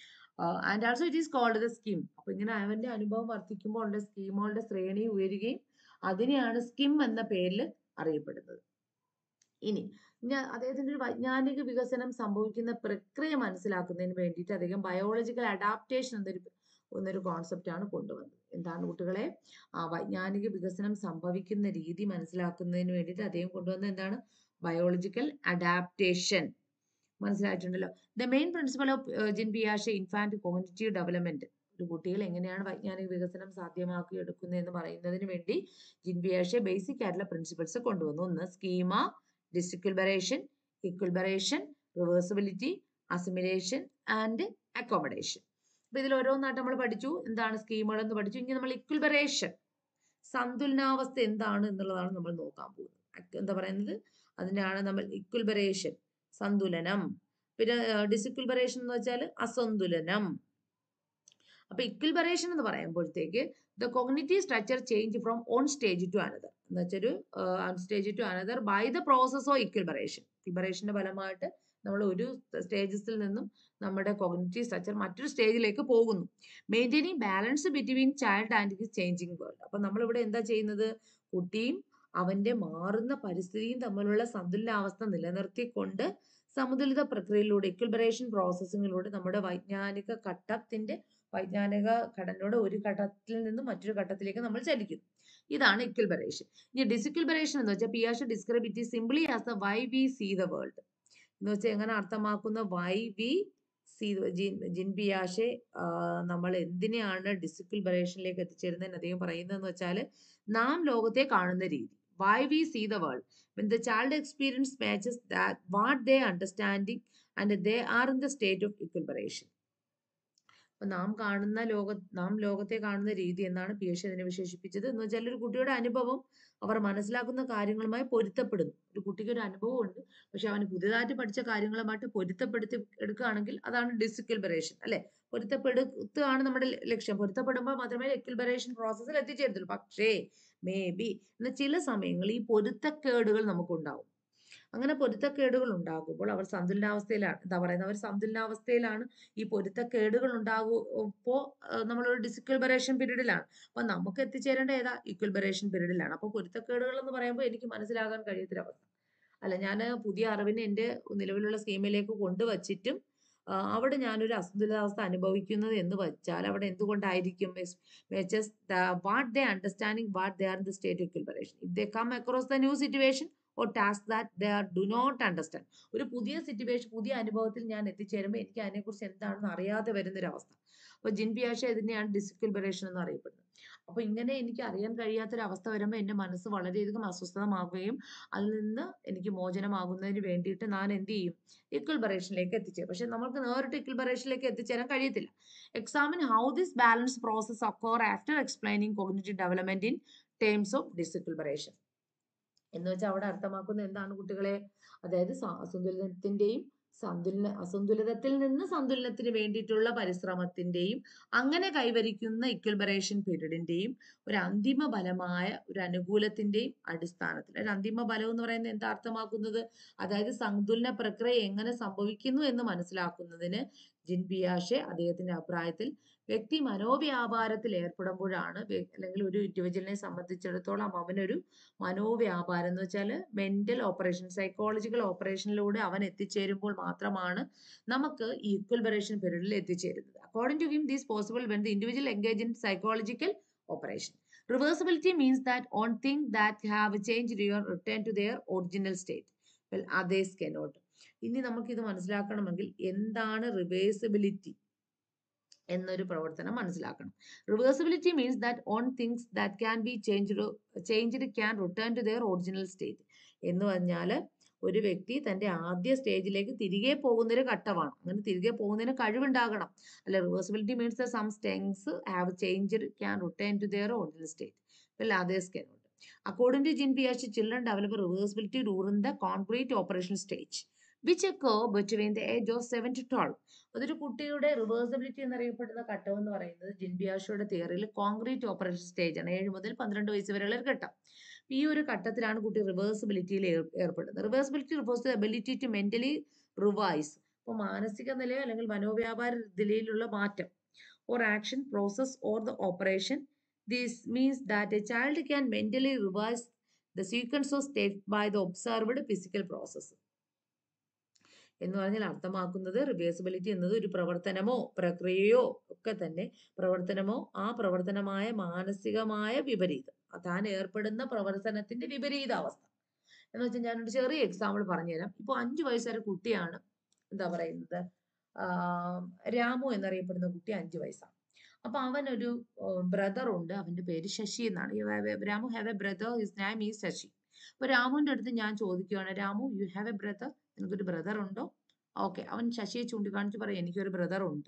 and also it is called the scheme. അപ്പൊ ഇങ്ങനെ അവന്റെ അനുഭവം വർദ്ധിക്കുമ്പോൾ ഉള്ള സ്കീമുകളുടെ ശ്രേണി ഉയരുകയും അതിനെയാണ് സ്കിം എന്ന പേരിൽ അറിയപ്പെടുന്നത്. ഇനി അദ്ദേഹത്തിന്റെ ഒരു വൈജ്ഞാനിക വികസനം സംഭവിക്കുന്ന പ്രക്രിയ മനസ്സിലാക്കുന്നതിന് വേണ്ടിയിട്ട് അദ്ദേഹം ബയോളജിക്കൽ അഡാപ്റ്റേഷൻ എന്നൊരു കോൺസെപ്റ്റ് ആണ് കൊണ്ടുവന്നത്. എന്താണ് കുട്ടികളെ? വൈജ്ഞാനിക വികസനം സംഭവിക്കുന്ന രീതി മനസ്സിലാക്കുന്നതിന് വേണ്ടിയിട്ട് അദ്ദേഹം കൊണ്ടുവന്നത് എന്താണ്? Biological adaptation. മനസ്സിലായിട്ടുണ്ടല്ലോ. The main principle of Jean പിയാഷെ ഇൻഫാന്റ് കോഗ്നിറ്റീവ് ഡെവലപ്മെന്റ്. ഒരു കുട്ടികൾ എങ്ങനെയാണ് വൈജ്ഞാനിക വികസനം സാധ്യമാക്കി എടുക്കുന്നത് എന്ന് പറയുന്നതിന് വേണ്ടി ജിൻ പിയാഷെ ബേസിക് ആയിട്ടുള്ള പ്രിൻസിപ്പിൾസ് കൊണ്ടുവന്നു. ഒന്ന് schema, disequilibration, equilibration, reversibility, assimilation and accommodation. അപ്പൊ ഇതിൽ ഓരോന്നായിട്ട് നമ്മൾ പഠിച്ചു. എന്താണ് സ്കീമുകൾ എന്ന് പഠിച്ചു. ഇനി നമ്മൾ ഇക്വൽബറേഷൻ, സന്തുലനാവസ്ഥ എന്താണ് എന്നുള്ളതാണ് നമ്മൾ നോക്കാൻ പോകുന്നത്. എന്താ പറയുന്നത്? അതിനാണ് നമ്മൾ ഇക്വൽബറേഷൻ, സന്തുലനം. പിന്നെ ഡിസിക്വൽബറേഷൻ എന്ന് വെച്ചാൽ അസന്തുലനം. അപ്പൊ ഇക്വൽബറേഷൻ എന്ന് പറയുമ്പോഴത്തേക്ക് the cognitive structure change from one stage to another എന്ന് വെച്ചൊരു stage to another by the process of equilibration. ഇക്വൽബറേഷന്റെ ഫലമായിട്ട് നമ്മൾ ഒരു സ്റ്റേജസിൽ നിന്നും നമ്മുടെ കോഗ്നിറ്റീവ് സ്ട്രക്ചർ മറ്റൊരു സ്റ്റേജിലേക്ക് പോകുന്നു. Maintaining balance between child and his changing world. അപ്പൊ നമ്മളിവിടെ എന്താ ചെയ്യുന്നത്? കുട്ടിയും അവന്റെ മാറുന്ന പരിസ്ഥിതിയും തമ്മിലുള്ള സന്തുലനാവസ്ഥ നിലനിർത്തിക്കൊണ്ട് സമതുലിത പ്രക്രിയയിലൂടെ, ഇക്വൽബറേഷൻ പ്രോസസ്സിങ്ങിലൂടെ നമ്മുടെ വൈജ്ഞാനിക ഘടനയുടെ ഒരു ഘട്ടത്തിൽ നിന്നും മറ്റൊരു ഘട്ടത്തിലേക്ക് നമ്മൾ ചലിക്കുന്നു. ഇതാണ് ഇക്വൽബറേഷൻ. ഇനി ഡിസിക്വൽബറേഷൻ എന്ന് വെച്ചാൽ പിയാഷെ describe it simply as the way we see the world എന്ന് വെച്ചാൽ എങ്ങനെ അർത്ഥമാക്കുന്ന? വൈ വി ജിൻ പിയാഷെ നമ്മൾ എന്തിനെയാണ് ഡിസിക്വിലിബ്രേഷനിലേക്ക് എത്തിച്ചേരുന്നതെന്ന് അദ്ദേഹം പറയുന്നതെന്ന് വെച്ചാൽ നാം ലോകത്തെ കാണുന്ന രീതി. Why we see the world. When the child experience matches that what they understanding and they are in the state of equilibration. അപ്പൊ നാം ലോകത്തെ കാണുന്ന രീതി എന്നാണ് പിയഷെ അതിനെ വിശേഷിപ്പിച്ചത്. എന്ന് വെച്ചാൽ ഒരു കുട്ടിയുടെ അനുഭവം അവർ മനസ്സിലാക്കുന്ന കാര്യങ്ങളുമായി പൊരുത്തപ്പെടുന്നു. ഒരു കുട്ടിക്ക് ഒരു അനുഭവം ഉണ്ട്, പക്ഷെ അവന് പുതിയതായിട്ട് പഠിച്ച കാര്യങ്ങളുമായിട്ട് പൊരുത്തപ്പെടുത്തി എടുക്കുകയാണെങ്കിൽ അതാണ് ഡിസിക്വിലിബ്രേഷൻ, അല്ലെ? പൊരുത്തപ്പെടുത്തുകയാണ് നമ്മുടെ ലക്ഷ്യം. പൊരുത്തപ്പെടുമ്പോൾ മാത്രമേ എക്വിലിബ്രേഷൻ പ്രോസസ്സിൽ എത്തിച്ചേരത്തുള്ളൂ. പക്ഷേ മേ ബി ചില സമയങ്ങളിൽ ഈ പൊരുത്തക്കേടുകൾ നമുക്കുണ്ടാവും. അങ്ങനെ പൊരുത്തക്കേടുകൾ ഉണ്ടാകുമ്പോൾ അവർ സന്തുലനാവസ്ഥയിലാണ്. എന്താ പറയുന്നത്? അവർ സന്തുലനാവസ്ഥയിലാണ്. ഈ പൊരുത്തക്കേടുകൾ ഉണ്ടാകുമ്പോ നമ്മളൊരു ഡിസിക്വിലിബ്രേഷൻ പീരീഡിലാണ്. അപ്പൊ നമുക്ക് എത്തിച്ചേരേണ്ട ഏതാ? ഇക്വിലിബ്രേഷൻ പീരീഡിലാണ്. അപ്പൊ പൊരുത്തക്കേടുകൾ എന്ന് പറയുമ്പോൾ എനിക്ക് മനസ്സിലാകാൻ കഴിയാത്തൊരവസ്ഥ. അല്ല, ഞാൻ പുതിയ അറിവിനെ എൻ്റെ നിലവിലുള്ള സ്കീമിലേക്ക് കൊണ്ടുവച്ചിട്ടും അവിടെ ഞാനൊരു അസന്തുലിതാവസ്ഥ അനുഭവിക്കുന്നത് എന്ന് വെച്ചാൽ അവിടെ എന്തുകൊണ്ടായിരിക്കും? What they understanding what they are in the state of equilibration. If they come across the new situation or task that they do not understand. ഒരു പുതിയ സിറ്റുവേഷൻ, പുതിയ അനുഭവത്തിൽ ഞാൻ എത്തിച്ചേരുമ്പോൾ എനിക്ക് അതിനെക്കുറിച്ച് എന്താണെന്ന് അറിയാതെ വരുന്നൊരവസ്ഥ. അപ്പൊ ജിൻ പിയാഷെ ഇതിനെയാണ് ഡിസിക്വിലിബ്രേഷൻ എന്ന് അറിയപ്പെടുന്നത്. അപ്പൊ ഇങ്ങനെ എനിക്ക് അറിയാൻ കഴിയാത്തൊരവസ്ഥ വരുമ്പോൾ എൻ്റെ മനസ്സ് വളരെയധികം അസ്വസ്ഥമാകുകയും അതിൽ നിന്ന് എനിക്ക് മോചനമാകുന്നതിന് വേണ്ടിയിട്ട് ഞാൻ എന്ത് ചെയ്യും? ഇക്വിലിബ്രേഷനിലേക്ക് എത്തിച്ചേരും. പക്ഷെ നമുക്ക് നേരിട്ട് ഇക്വിലിബ്രേഷനിലേക്ക് എത്തിച്ചേരാൻ കഴിയത്തില്ല. Examine how this balance process occur after explaining cognitive development in terms of disequilibration. എന്ന് വെച്ചാൽ അവിടെ അർത്ഥമാക്കുന്നത് എന്താണ് കുട്ടികളെ? അതായത് അസന്തുലിതത്തിൽ നിന്ന് സന്തുലനത്തിന് വേണ്ടിയിട്ടുള്ള പരിശ്രമത്തിന്റെയും അങ്ങനെ കൈവരിക്കുന്ന ഇക്വിലിബ്രേഷൻ പീരീഡിന്റെയും ഒരു അന്തിമ ഫലമായ ഒരു അനുകൂലത്തിന്റെയും അടിസ്ഥാനത്തിൽ. ഒരു അന്തിമ ഫലം എന്ന് പറയുന്നത് എന്താ അർത്ഥമാക്കുന്നത്? അതായത് സന്തുലന പ്രക്രിയ എങ്ങനെ സംഭവിക്കുന്നു എന്ന് മനസ്സിലാക്കുന്നതിന് ജിൻ പിയാഷെ അദ്ദേഹത്തിന്റെ അഭിപ്രായത്തിൽ വ്യക്തി മനോവ്യാപാരത്തിൽ ഏർപ്പെടുമ്പോഴാണ്, അല്ലെങ്കിൽ ഒരു ഇൻഡിവിജ്വലിനെ സംബന്ധിച്ചിടത്തോളം അവനൊരു മനോവ്യാപാരം എന്ന് വെച്ചാൽ മെന്റൽ ഓപ്പറേഷൻ, സൈക്കോളജിക്കൽ ഓപ്പറേഷനിലൂടെ അവൻ എത്തിച്ചേരുമ്പോൾ മാത്രമാണ് നമുക്ക് ഈ ഇക്വിലിബ്രേഷൻ പീരീഡിൽ എത്തിച്ചേരുന്നത്. According to him this possible when the individual engage in psychological operation. Reversibility means that on things that have changed or return to their original state. Well, others cannot. ഇനി നമുക്കിത് മനസ്സിലാക്കണമെങ്കിൽ എന്താണ് റിവേഴ്സിബിലിറ്റി എന്നൊരു പ്രവർത്തനം മനസ്സിലാക്കണം. Reversibility means that on things that can be changed can return to their original state. എന്ന് പറഞ്ഞാൽ ഒരു വ്യക്തി തന്റെ ആദ്യ സ്റ്റേജിലേക്ക് തിരികെ പോകുന്നൊരു ഘട്ടമാണ്. അങ്ങനെ തിരികെ പോകുന്നതിന് കഴിവുണ്ടാകണം. അല്ല, reversibility means that some things have changed can return to their original state. Well others cannot. According to Jin Piaget, children develop reversibility during the concrete operational stage, which occur between the age of 7 to 12. അതൊരു കുട്ടിയുടെ റിവേഴ്സിബിലിറ്റി എന്നറിയപ്പെടുന്ന ഘട്ടം എന്ന് പറയുന്നത് ജിൻ പിയാഷെയുടെ തിയറിയിൽ കോൺക്രീറ്റ് ഓപ്പറേഷൻ സ്റ്റേജ് ആണ്. 7 മുതൽ 12 വയസ്സ് വരെയുള്ള ഒരു ഘട്ടം. ഈ ഒരു ഘട്ടത്തിലാണ് കുട്ടി റിവേഴ്സിബിലിറ്റിയിൽ ഏർപ്പെടുന്നത്. Reversibility refers to ability to mentally revise. അപ്പോൾ മാനസിക നിലയോ അല്ലെങ്കിൽ മനോവ്യാപാര നിലയിലുള്ള മാറ്റം, or action, process or the operation. This means that a child can mentally revise the sequence of steps by the observed physical process. എന്ന് പറഞ്ഞാൽ അർത്ഥമാക്കുന്നത് റിവേഴ്സിബിലിറ്റി എന്നത് ഒരു പ്രവർത്തനമോ പ്രക്രിയയോ ഒക്കെ തന്നെ, പ്രവർത്തനമോ ആ പ്രവർത്തനമായ മാനസികമായ വിപരീതം, താൻ ഏർപ്പെടുന്ന പ്രവർത്തനത്തിന്റെ വിപരീതാവസ്ഥ. എന്ന് വെച്ചാൽ ഞാനൊരു ചെറിയ എക്സാമ്പിൾ പറഞ്ഞുതരാം. ഇപ്പോൾ 5 വയസ്സുവരെ കുട്ടിയാണ്, എന്താ പറയുന്നത്, രാമു എന്നറിയപ്പെടുന്ന കുട്ടി 5 വയസ്സാണ്. അപ്പൊ അവനൊരു ബ്രദർ ഉണ്ട്, അവന്റെ പേര് ശശി എന്നാണ്. Ramu have a brother, his name is Sasi. അപ്പൊ രാമുവിന്റെ അടുത്ത് ഞാൻ ചോദിക്കുകയാണ്, Ramu you have a brother, നിനക്കൊരു ബ്രദർ ഉണ്ടോ? ഓക്കെ, അവൻ ശശിയെ ചൂണ്ടിക്കാണിച്ച് പറയും എനിക്കൊരു ബ്രദർ ഉണ്ട്.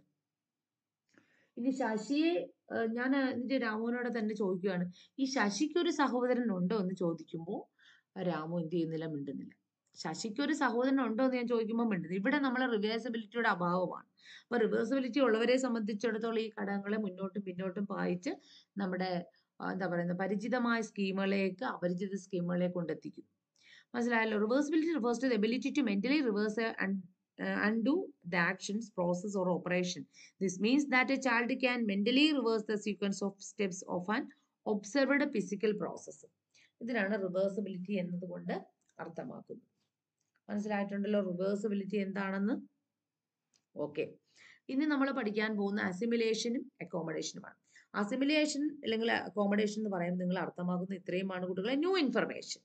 ഇനി ശശിയെ ഞാൻ എന്നിട്ട് രാമുവിനോട് തന്നെ ചോദിക്കുകയാണ്, ഈ ശശിക്ക് ഒരു സഹോദരൻ ഉണ്ടോ എന്ന് ചോദിക്കുമ്പോൾ രാമു എന്ത് ചെയ്യുന്നില്ല, മിണ്ടുന്നില്ല. ശശിക്ക് ഒരു സഹോദരൻ ഉണ്ടോ എന്ന് ഞാൻ ചോദിക്കുമ്പോൾ മിണ്ടുന്നു. ഇവിടെ നമ്മളെ റിവേഴ്സിബിലിറ്റിയുടെ അഭാവമാണ്. അപ്പൊ റിവേഴ്സിബിലിറ്റി ഉള്ളവരെ സംബന്ധിച്ചിടത്തോളം ഈ ഘടകങ്ങളെ മുന്നോട്ടും പിന്നോട്ടും പായിച്ച് നമ്മുടെ എന്താ പറയുന്നത് പരിചിതമായ സ്കീമുകളിലേക്ക് അപരിചിത സ്കീമുകളിലേക്ക് കൊണ്ടെത്തിക്കും. മനസ്സിലായല്ലോ? Reversibility refers to the ability to mentally reverse undo the actions, process or operation. This means that a child can mentally reverse the sequence of steps of an observed physical process. ഇതിനാണ് റിവേഴ്സിബിലിറ്റി എന്നതുകൊണ്ട് അർത്ഥമാക്കുന്നത്. മനസ്സിലായിട്ടുണ്ടല്ലോ റിവേഴ്സിബിലിറ്റി എന്താണെന്ന്? ഓക്കെ, ഇനി നമ്മൾ പഠിക്കാൻ പോകുന്ന അസിമിലേഷനും അക്കോമഡേഷനുമാണ്. അസിമിലേഷൻ അല്ലെങ്കിൽ അക്കോമഡേഷൻ എന്ന് പറയുമ്പോൾ നിങ്ങൾ അർത്ഥമാക്കുന്ന ഇത്രയുമാണ് കുട്ടികളെ. New information.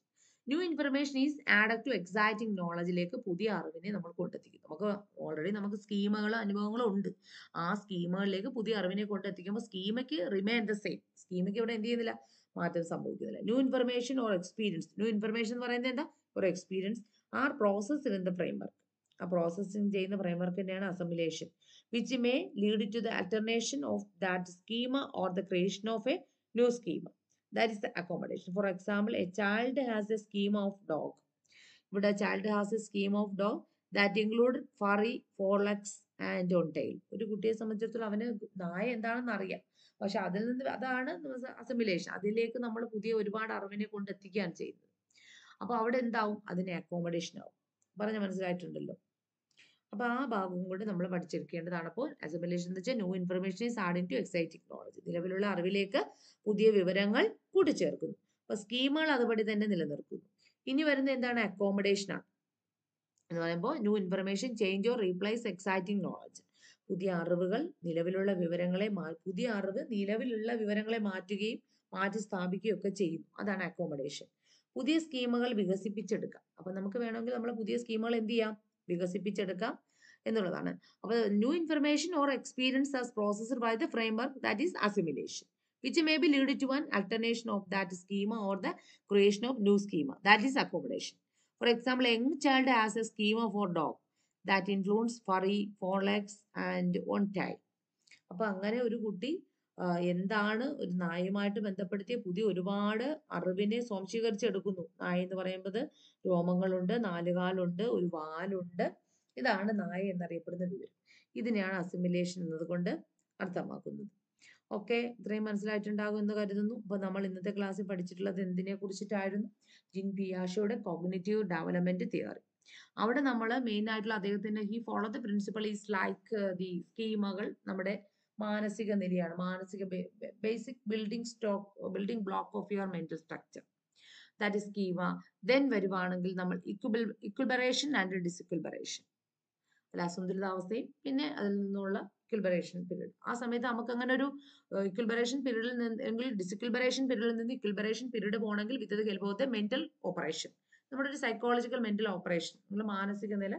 New information is added to existing നോളജിലേക്ക് പുതിയ അറിവിനെ നമ്മൾ കൊണ്ടെത്തിക്കും. നമുക്ക് ഓൾറെഡി നമുക്ക് സ്കീമുകളും അനുഭവങ്ങളും ഉണ്ട്. ആ സ്കീമുകളിലേക്ക് പുതിയ അറിവിനെ കൊണ്ടെത്തിക്കുമ്പോൾ സ്കീമയ്ക്ക് റിമെയിൻ ദ സെയിം. സ്കീമയ്ക്ക് ഇവിടെ എന്ത് ചെയ്യുന്നില്ല, മാറ്റം സംഭവിക്കുന്നില്ല. New information or experience, new information എന്ന് പറയുന്നത് എന്താ, ഒരു experience are processed in the framework. ആ പ്രോസസ്സിംഗ് ചെയ്യുന്ന ഫ്രെയിംവർക്ക് തന്നെയാണ് assimilation, which may lead to the alternation of that schema or the creation of a new schema. That is the accommodation. For example, a child has a scheme of dog. ഇവിടെ child has a scheme of dog that include furry, forelegs and on tail. ഒരു കുട്ടിയെ സംബന്ധിച്ചിടത്തോളം അവന് നായ എന്താണെന്ന് അറിയാം, പക്ഷെ അതിൽ നിന്ന് അതാണ് അസിമിലേഷൻ. അതിലേക്ക് നമ്മൾ പുതിയ ഒരുപാട് അറിവിനെ കൊണ്ടെത്തിക്കുകയാണ് ചെയ്യുന്നത്. അപ്പൊ അവിടെ എന്താവും, അതിന് അക്കോമഡേഷൻ ആവും. പറഞ്ഞ മനസ്സിലായിട്ടുണ്ടല്ലോ. അപ്പൊ ആ ഭാഗവും കൂടി നമ്മൾ പഠിച്ചെടുക്കേണ്ടതാണ്. അപ്പോൾ അസിമിലേഷൻ എന്ന് വെച്ചാൽ new information is adding to existing knowledge, നിലവിലുള്ള അറിവിലേക്ക് പുതിയ വിവരങ്ങൾ കൂട്ടിച്ചേർക്കുന്നു. അപ്പൊ സ്കീമുകൾ അതുപടി തന്നെ നിലനിർത്തുന്നു. ഇനി വരുന്ന എന്താണ്, അക്കോമഡേഷൻ ആണ് എന്ന് പറയുമ്പോൾ new information change or replace existing knowledge. പുതിയ അറിവുകൾ നിലവിലുള്ള വിവരങ്ങളെ പുതിയ അറിവ് നിലവിലുള്ള വിവരങ്ങളെ മാറ്റുകയും മാറ്റി സ്ഥാപിക്കുകയും ഒക്കെ ചെയ്യുന്നു. അതാണ് അക്കോമഡേഷൻ. പുതിയ സ്കീമുകൾ വികസിപ്പിച്ചെടുക്കാം. അപ്പൊ നമുക്ക് വേണമെങ്കിൽ നമ്മൾ പുതിയ സ്കീമുകൾ എന്ത് ചെയ്യാം, വികസിപ്പിച്ചെടുക്കാം എന്നുള്ളതാണ്. അപ്പൊ new information or experience as processed by the framework, that is assimilation, which may be lead to an alternation of that schema or the creation of new schema, that is accommodation. For example, a young child has a schema for dog that includes furry, forelegs and one tail. അപ്പൊ അങ്ങനെ ഒരു കുട്ടി എന്താണ് ഒരു നായുമായിട്ട് ബന്ധപ്പെടുത്തിയ പുതിയ ഒരുപാട് അറിവിനെ സ്വാംശീകരിച്ചെടുക്കുന്നു. നായ എന്ന് പറയുന്നത് രോമങ്ങളുണ്ട്, നാലുകാലുണ്ട്, ഒരു വാലുണ്ട്. ഇതാണ് നായ എന്നറിയപ്പെടുന്ന വിവരം. ഇതിനെയാണ് അസിമിലേഷൻ എന്നതുകൊണ്ട് അർത്ഥമാക്കുന്നത്. ഓക്കെ, ഇത്രയും മനസ്സിലായിട്ടുണ്ടാകും എന്ന് കരുതുന്നു. അപ്പൊ നമ്മൾ ഇന്നത്തെ ക്ലാസ്സിൽ പഠിച്ചിട്ടുള്ളത് എന്തിനെ കുറിച്ചിട്ടായിരുന്നു, ജിൻ പിയാഷോയുടെ കോഗ്നിറ്റീവ് ഡെവലപ്മെന്റ് തിയറി. അവിടെ നമ്മൾ മെയിൻ ആയിട്ടുള്ള അദ്ദേഹത്തിന്റെ ഈ follow the principle is like the സ്കീമകൾ നമ്മുടെ മാനസിക നിലയാണ്, മാനസിക basic building block of your mental structure, that is schema. Then വരുവാണെങ്കിൽ നമ്മൾ ഇക്വിബറേഷൻ ആൻഡ് ഡിസിക്വിബറേഷൻ, അല്ല അസന്തുലിതാവസ്ഥയും പിന്നെ അതിൽ നിന്നുള്ള ഇക്വിബറേഷൻ പീരീഡ്. ആ സമയത്ത് നമുക്ക് അങ്ങനെ ഒരു ഇക്വിബറേഷൻ പീരീഡിൽ നിന്ന് ഡിസിക്വിബറേഷൻ പീരീഡിൽ നിന്ന് ഇക്വിബറേഷൻ പീരീഡ് പോകണമെങ്കിൽ with the help of the mental operation, നമ്മുടെ ഒരു സൈക്കോളജിക്കൽ മെന്റൽ ഓപ്പറേഷൻ, നമ്മൾ മാനസിക നില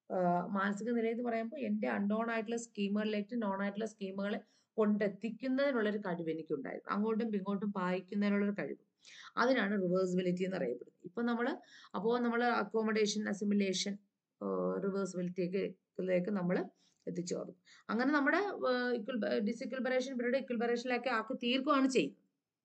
എന്ന് പറയുമ്പോൾ എൻ്റെ അൺനോൺ ആയിട്ടുള്ള സ്കീമുകളിലേക്ക് നോൺ ആയിട്ടുള്ള സ്കീമുകളെ കൊണ്ടെത്തിക്കുന്നതിനുള്ളൊരു കഴിവ് എനിക്കുണ്ടായിരുന്നു. അങ്ങോട്ടും ഇങ്ങോട്ടും പായിക്കുന്നതിനുള്ളൊരു കഴിവ്, അതിനാണ് റിവേഴ്സിബിലിറ്റി എന്ന് അറിയപ്പെടുന്നത്. ഇപ്പൊ നമ്മൾ അക്കോമഡേഷൻ, അസിമിലേഷൻ, റിവേഴ്സിബിലിറ്റിയിലേക്ക് നമ്മൾ എത്തിച്ചേർന്നു. അങ്ങനെ നമ്മുടെ ഡിസിക്വിബറേഷൻ പീരീഡ് ഇക്വിബറേഷനിലേക്ക് ആക്കി തീർക്കുകയാണ് ചെയ്യുന്നത്.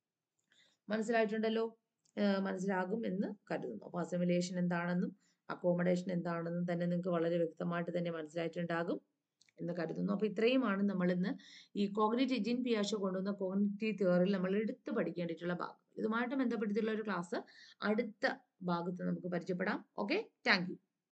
മനസ്സിലായിട്ടുണ്ടല്ലോ, മനസ്സിലാകും എന്ന് കരുതുന്നു. അപ്പൊ അസിമിലേഷൻ എന്താണെന്നും അക്കോമഡേഷൻ എന്താണെന്നും തന്നെ നിങ്ങൾക്ക് വളരെ വ്യക്തമായിട്ട് തന്നെ മനസ്സിലായിട്ടുണ്ടാകും എന്ന് കരുതുന്നു. അപ്പൊ ഇത്രയുമാണ് നമ്മൾ ഇന്ന് ഈ കോഗ്നിറ്റീവ് ജിൻ പിയാഷോ കൊണ്ടുവന്ന കോഗ്നിറ്റീവ് തിയറിയിൽ നമ്മൾ എടുത്ത് പഠിക്കേണ്ടിയിട്ടുള്ള ഭാഗം. ഇതുമായിട്ട് ബന്ധപ്പെട്ടിട്ടുള്ള ഒരു ക്ലാസ് അടുത്ത ഭാഗത്ത് നമുക്ക് പരിചയപ്പെടാം. Okay, thank U.